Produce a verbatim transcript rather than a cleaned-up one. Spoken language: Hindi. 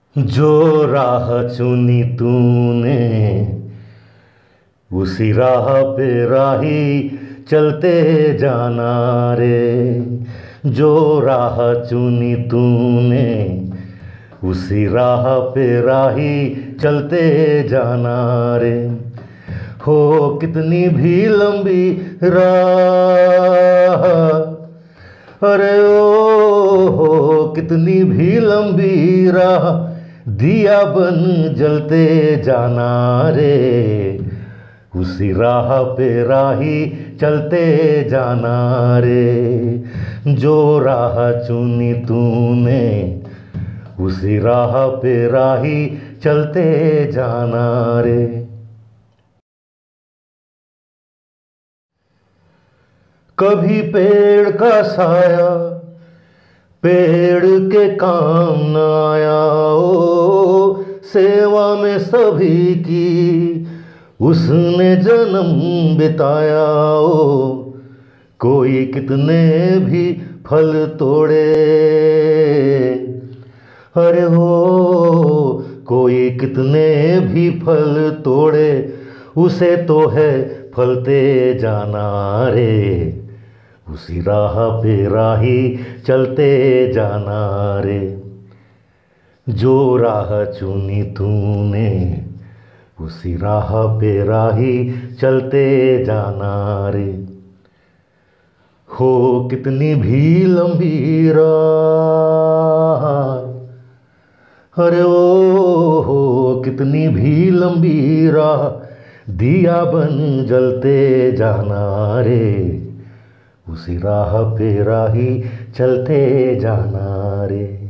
जो राह चुनी तूने उसी राह पे राही चलते जाना रे। जो राह चुनी तूने उसी राह पे राही चलते जाना रे। हो कितनी भी लंबी राह, अरे ओ हो कितनी भी लंबी राह, दिया बन जलते जाना रे। उसी राह पे राही चलते जाना रे। जो राह चुनी तूने उसी राह पे राही चलते जाना रे। कभी पेड़ का साया पेड़ के काम न आया, ओ सेवा में सभी की उसने जन्म बिताया। ओ कोई कितने भी फल तोड़े, अरे हो कोई कितने भी फल तोड़े, उसे तो है फलते जाना रे। उसी राह पे राही चलते जाना रे। जो राह चुनी तूने उसी राह पे राही चलते जाना रे। हो कितनी भी लंबी राह, अरे ओ हो कितनी भी लंबी राह, दिया बन जलते जाना रे। उसी राह पे राही चलते जाना रे।